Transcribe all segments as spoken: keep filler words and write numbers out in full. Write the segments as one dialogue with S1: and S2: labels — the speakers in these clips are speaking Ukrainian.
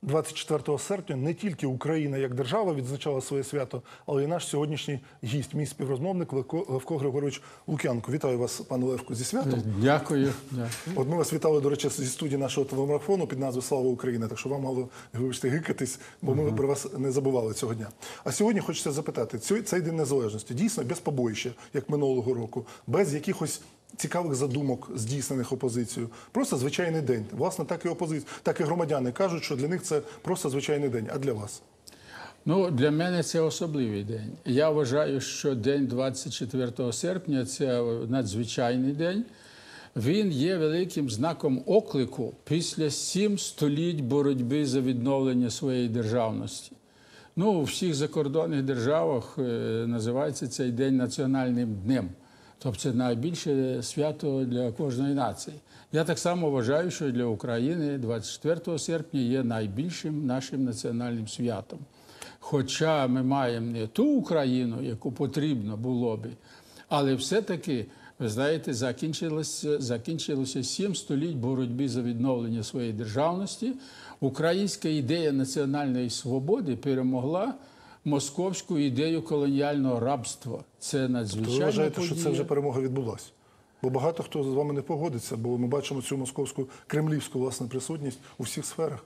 S1: двадцять четвертого серпня не тільки Україна як держава відзначала своє свято, але й наш сьогоднішній гість, мій співрозмовник Левко, Левко Григорович Лук'янко. Вітаю вас, пане Левко, зі святом.
S2: Дякую. Дякую.
S1: От ми вас вітали, до речі, зі студії нашого телемарафону під назвою «Слава Україні», так що вам мало, вибачте, гикатись, бо ми uh-huh. про вас не забували цього дня. А сьогодні хочеться запитати, цей День Незалежності дійсно без побоїща, як минулого року, без якихось цікавих задумок, здійснених опозицією. Просто звичайний день. Власне, так і опозиція, так і громадяни кажуть, що для них це просто звичайний день. А для вас?
S2: Ну, для мене це особливий день. Я вважаю, що день двадцять четвертого серпня – це надзвичайний день. Він є великим знаком оклику після сім століть боротьби за відновлення своєї державності. Ну, у всіх закордонних державах називається цей день національним днем. Тобто це найбільше свято для кожної нації. Я так само вважаю, що для України двадцять четвертого серпня є найбільшим нашим національним святом. Хоча ми маємо не ту Україну, яку потрібно було би, але все-таки, ви знаєте, закінчилося, закінчилося сім століть боротьби за відновлення своєї державності. Українська ідея національної свободи перемогла московську ідею колоніального рабства. Це надзвичайна подія.
S1: Ви вважаєте, що це вже перемога відбулася? Бо багато хто з вами не погодиться, бо ми бачимо цю московську, кремлівську, власне, присутність у всіх сферах.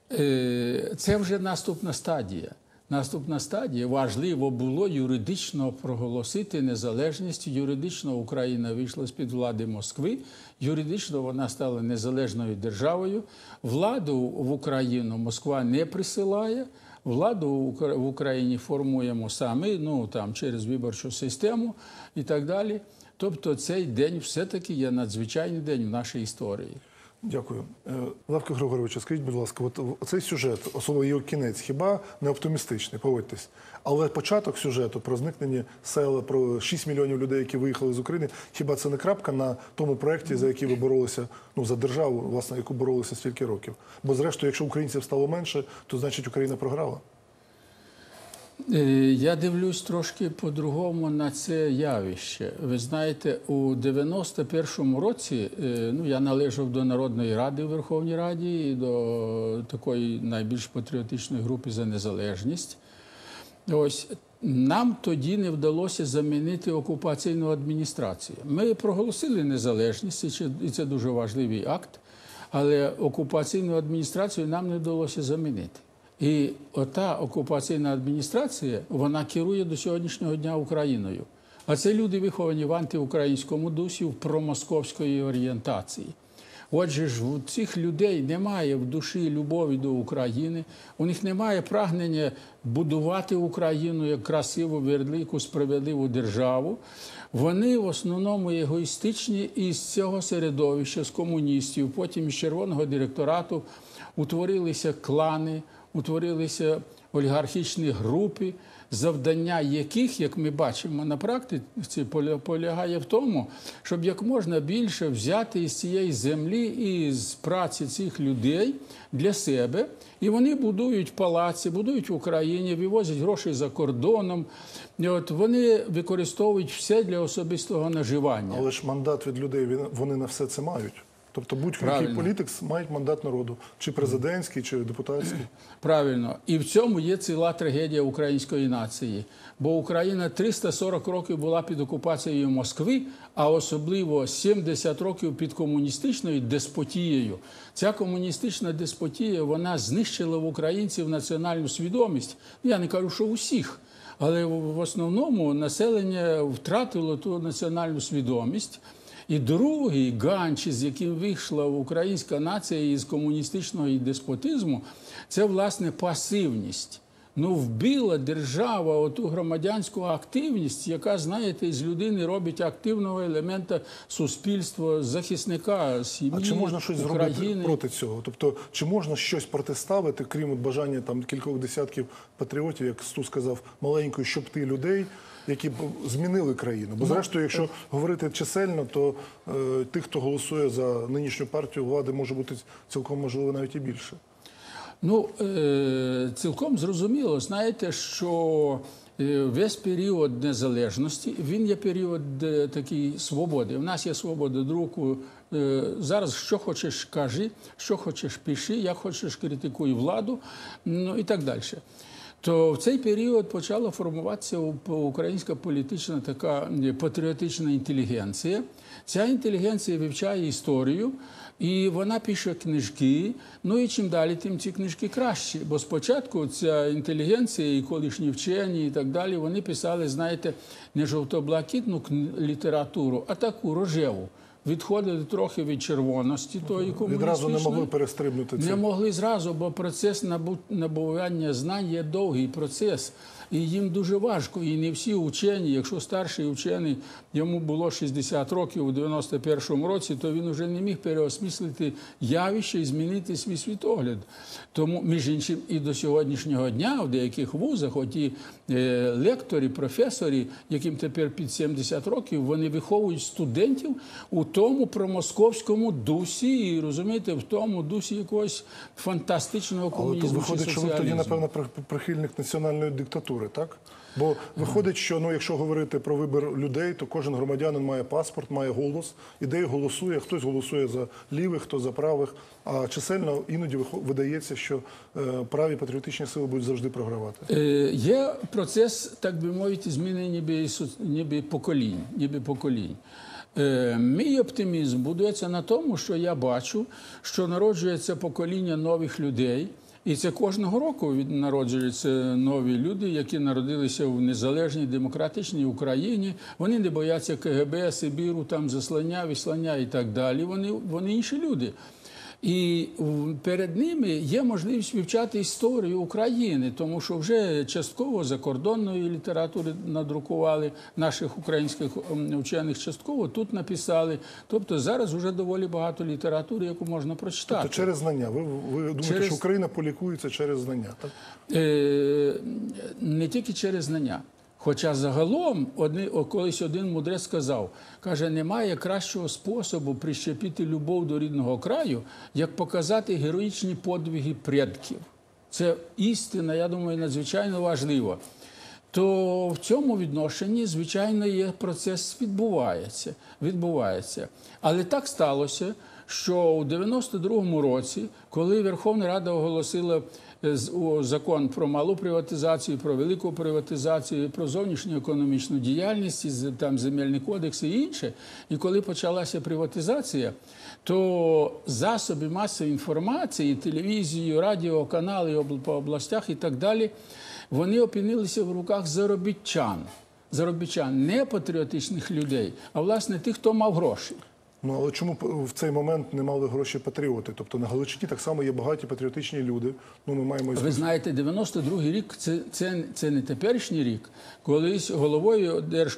S2: Це вже наступна стадія. Наступна стадія. Важливо було юридично проголосити незалежність. Юридично Україна вийшла з-під влади Москви. Юридично вона стала незалежною державою. Владу в Україну Москва не присилає. Владу в Україні формуємо самі, ну, там, через виборчу систему і так далі. Тобто цей день все-таки є надзвичайний день в нашій історії.
S1: Дякую. Левко Григоровичу, скажіть, будь ласка, от цей сюжет, особливо його кінець, хіба не оптимістичний, погодьтесь. Але початок сюжету про зникнення села, про шість мільйонів людей, які виїхали з України, хіба це не крапка на тому проєкті, за який ви боролися, ну, за державу, власне, яку боролися стільки років? Бо зрештою, якщо українців стало менше, то значить Україна програла.
S2: Я дивлюсь трошки по-другому на це явище. Ви знаєте, у дев'яносто першому році, ну, я належав до Народної Ради у Верховній Раді і до такої найбільш патріотичної групи «За незалежність». Ось, нам тоді не вдалося замінити окупаційну адміністрацію. Ми проголосили незалежність, і це дуже важливий акт, але окупаційну адміністрацію нам не вдалося замінити. І ота окупаційна адміністрація, вона керує до сьогоднішнього дня Україною. А це люди, виховані в антиукраїнському дусі, в промосковської орієнтації. Отже ж, у цих людей немає в душі любові до України, у них немає прагнення будувати Україну як красиву, велику, справедливу державу. Вони в основному егоїстичні, і з цього середовища, з комуністів, потім з Червоного директорату утворилися клани, утворилися олігархічні групи, завдання яких, як ми бачимо на практиці, полягає в тому, щоб як можна більше взяти із цієї землі і з праці цих людей для себе. І вони будують палаці, будують в Україні, вивозять гроші за кордоном. І от вони використовують все для особистого наживання.
S1: Але ж мандат від людей, вони на все це мають. Тобто будь-який політик має мандат народу, чи президентський, чи депутатський.
S2: Правильно. І в цьому є ціла трагедія української нації. Бо Україна триста сорок років була під окупацією Москви, а особливо сімдесят років під комуністичною деспотією. Ця комуністична деспотія, вона знищила в українців національну свідомість. Я не кажу, що усіх. Але в основному населення втратило ту національну свідомість. І другий ганч, з яким вийшла українська нація із комуністичного деспотизму, це, власне, пасивність. Ну, вбила держава оту громадянську активність, яка, знаєте, із людини робить активного елемента суспільства, захисника сім'ї, України.
S1: А чи можна щось зробити проти цього? Тобто, чи можна щось протиставити, крім бажання там кількох десятків патріотів, як Стус сказав, маленької щопти людей, які б змінили країну? Бо, зрештою, якщо говорити чисельно, то е, тих, хто голосує за нинішню партію влади, може бути цілком можливо навіть і більше.
S2: Ну, е, цілком зрозуміло. Знаєте, що е, весь період незалежності, він є період е, такий свободи. У нас є свобода друку. Е, Зараз що хочеш кажи, що хочеш пиши, як хочеш критикуй владу, ну і так далі. То в цей період почала формуватися українська політична така патріотична інтелігенція. Ця інтелігенція вивчає історію, і вона пише книжки. Ну і чим далі, тим ці книжки кращі. Бо спочатку ця інтелігенція і колишні вчені і так далі, вони писали, знаєте, не жовто-блакитну літературу, а таку рожеву. Відходили трохи від червоності тої комуністичної.
S1: Відразу не могли перестрибнути це.
S2: Не могли зразу, бо процес набування знань є довгий процес. І їм дуже важко. І не всі вчені, якщо старший вчений, йому було шістдесят років у дев'яносто першому році, то він вже не міг переосмислити явище і змінити свій світогляд. Тому, між іншим, і до сьогоднішнього дня в деяких вузах, оті е, лектори, професори, яким тепер під сімдесят років, вони виховують студентів у тому промосковському дусі, і, розумієте, в тому дусі якогось фантастичного комунізму.
S1: Але то виходить,
S2: чи
S1: що ви тоді,
S2: соціалізму.
S1: напевно, прихильник національної диктатури, так? Бо виходить, що, ну, якщо говорити про вибір людей, то кожен громадянин має паспорт, має голос, іде і голосує, хтось голосує за лівих, хто за правих, а чисельно іноді видається, що е, праві патріотичні сили будуть завжди програвати.
S2: Е, є процес, так би мовити, зміни ніби, ніби поколінь, ніби поколінь. Е, мій оптимізм будується на тому, що я бачу, що народжується покоління нових людей. І це кожного року народжуються нові люди, які народилися в незалежній демократичній Україні. Вони не бояться ка ге бе, Сибіру, там заслання, вислання і так далі. Вони, вони інші люди. І перед ними є можливість вивчати історію України, тому що вже частково закордонної літератури надрукували наших українських вчених, частково тут написали. Тобто зараз вже доволі багато літератури, яку можна прочитати.
S1: Тобто через знання. Ви, ви думаєте,
S2: Через...
S1: що Україна полікується через знання, так?
S2: Е, не тільки через знання. Хоча загалом одни, колись один мудрець сказав, каже, немає кращого способу прищепити любов до рідного краю, як показати героїчні подвиги предків. Це істина, я думаю, надзвичайно важлива. То в цьому відношенні, звичайно, є процес відбувається, відбувається. Але так сталося, що у дев'яносто другому році, коли Верховна Рада оголосила закон про малу приватизацію, про велику приватизацію, про зовнішню економічну діяльність, там земельний кодекс і інше, і коли почалася приватизація, то засоби масової інформації, телевізію, радіо, канали по областях і так далі, вони опинилися в руках заробітчан. Заробітчан, не патріотичних людей, а, власне, тих, хто мав гроші.
S1: Ну, але чому в цей момент не мали гроші патріоти? Тобто на Галичині так само є багаті патріотичні люди. Ну, ми маємо...
S2: Ви знаєте, дев'яносто другий рік це, це, це не теперішній рік. Колись головою Держ...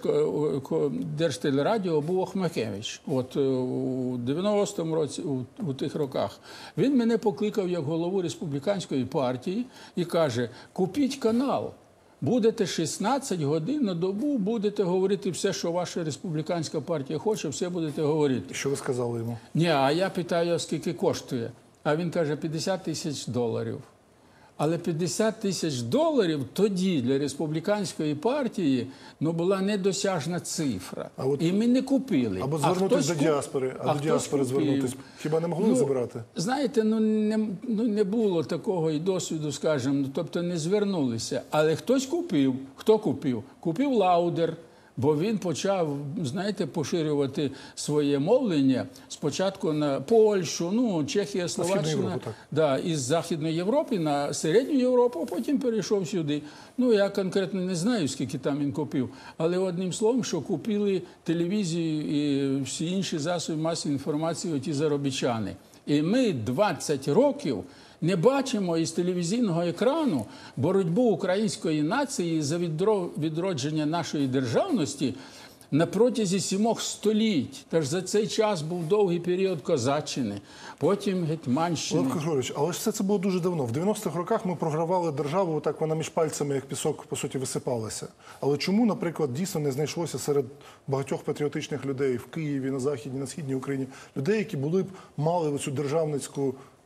S2: Держтелерадіо був Охмакевич. От у дев'яностому році, у, у тих роках. Він мене покликав як голову республіканської партії і каже, купіть канал. Будете шістнадцять годин на добу, будете говорити все, що ваша республіканська партія хоче, все будете говорити.
S1: Що ви сказали йому?
S2: Ні, а я питаю, скільки коштує. А він каже, п'ятдесят тисяч доларів. Але п'ятдесят тисяч доларів тоді для республіканської партії ну, була недосяжна цифра. А от, і ми не купили.
S1: Або звернутися до діаспори, а, а до діаспори звернутися. Хіба не могли
S2: ну,
S1: забирати?
S2: Знаєте, ну не, ну не було такого і досвіду, скажімо, тобто не звернулися. Але хтось купив. Хто купив? Купив Лаудер. Бо він почав, знаєте, поширювати своє мовлення спочатку на Польщу, ну, Чехія, Словаччина, да, із Західної Європи на Середню Європу, а потім перейшов сюди. Ну, я конкретно не знаю, скільки там він купив, але одним словом, що купили телевізію і всі інші засоби масової інформації оті заробітчани. І ми двадцять років не бачимо із телевізійного екрану боротьбу української нації за відродження нашої державності на протязі сімох століть. Тож за цей час був довгий період козаччини, потім Гетьманщини.
S1: Олег Григорович, але ж все це було дуже давно. В дев'яностих роках ми програвали державу, так вона між пальцями, як пісок, по суті, висипалася. Але чому, наприклад, дійсно не знайшлося серед багатьох патріотичних людей в Києві, на Західній, на Східній Україні, людей, які були б мали цю державницьку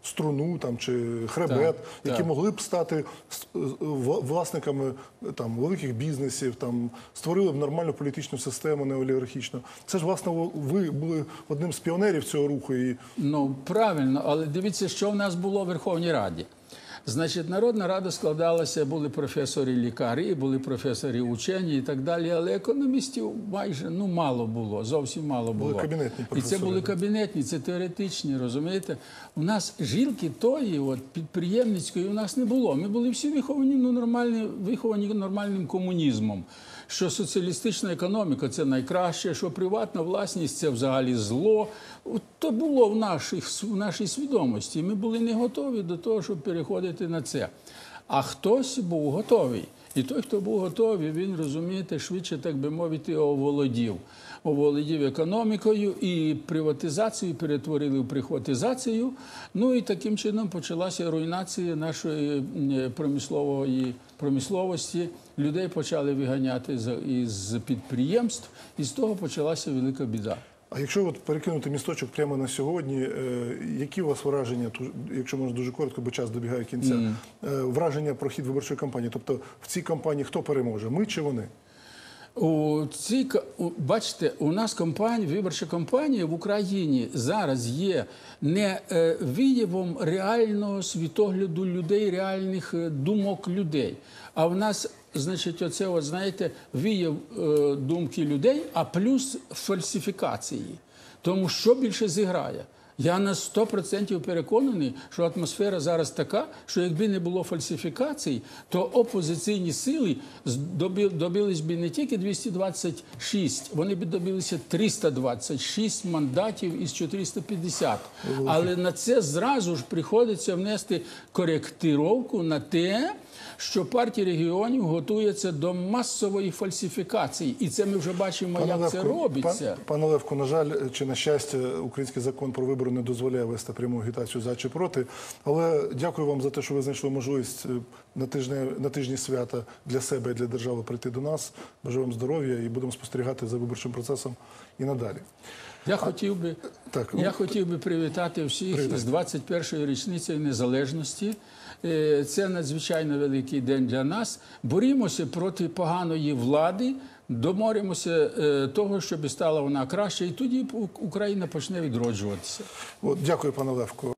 S1: Струну там чи Хребет,
S2: Так,
S1: які
S2: так.
S1: могли б стати с- в- власниками там великих бізнесів, там створили б нормальну політичну систему неолігархічну. Це ж власне ви були одним з піонерів цього руху. І
S2: Ну, правильно, але дивіться, що в нас було в Верховній Раді. Значить, Народна Рада складалася, були професори-лікарі, були професори-учені і так далі, але економістів майже, ну, мало було, зовсім мало було.
S1: Були кабінетні
S2: І це
S1: професори,
S2: були
S1: да.
S2: кабінетні, це теоретичні, розумієте? У нас жилки тої, от, підприємницької у нас не було. Ми були всі виховані, ну, нормальні, виховані нормальним комунізмом. Що соціалістична економіка – це найкраще, що приватна власність – це взагалі зло. От то було в, наших, в нашій свідомості. Ми були не готові до того, щоб переходити на це. А хтось був готовий. І той, хто був готовий, він, розумієте, швидше, так би мовити, оволодів. Оволодів економікою і приватизацію перетворили в прихватизацію. Ну і таким чином почалася руйнація нашої е, промислової промисловості. Людей почали виганяти з- із підприємств, і з того почалася велика біда.
S1: А якщо от перекинути місточок прямо на сьогодні, е, які у вас враження, ту- якщо можна дуже коротко, бо час добігає кінця, е, враження про хід виборчої кампанії? Тобто в цій кампанії хто переможе, ми чи вони?
S2: У цій ка- у- бачите, у нас кампанія, виборча кампанія в Україні зараз є не е, виявом реального світогляду людей, реальних е, думок людей. А в нас, значить, оце, от, знаєте, вияв е, думки людей, а плюс фальсифікації. Тому що більше зіграє? Я на сто відсотків переконаний, що атмосфера зараз така, що якби не було фальсифікацій, то опозиційні сили здоби- добились би не тільки двісті двадцять шість, вони б добилися триста двадцять шість мандатів із чотириста п'ятдесят. Але на це зразу ж приходиться внести коректировку на те, що партія регіонів готується до масової фальсифікації. І це ми вже бачимо, як це робиться.
S1: пан- пане Левко, на жаль, чи на щастя, український закон про вибори не дозволяє вести пряму агітацію за чи проти. Але дякую вам за те, що ви знайшли можливість е, на тижні, на тижні свята для себе і для держави прийти до нас. Бажаю вам здоров'я і будемо спостерігати за виборчим процесом і надалі.
S2: Я хотів би,
S1: Так,
S2: я
S1: ну,
S2: хотів би привітати всіх
S1: привітайте.
S2: з двадцять першою річницею незалежності. Е, Це надзвичайно великий день для нас. Борімося проти поганої влади, доморимося е, того, щоб стала вона краще, і тоді Україна почне відроджуватися.
S1: От, дякую, пане Левко.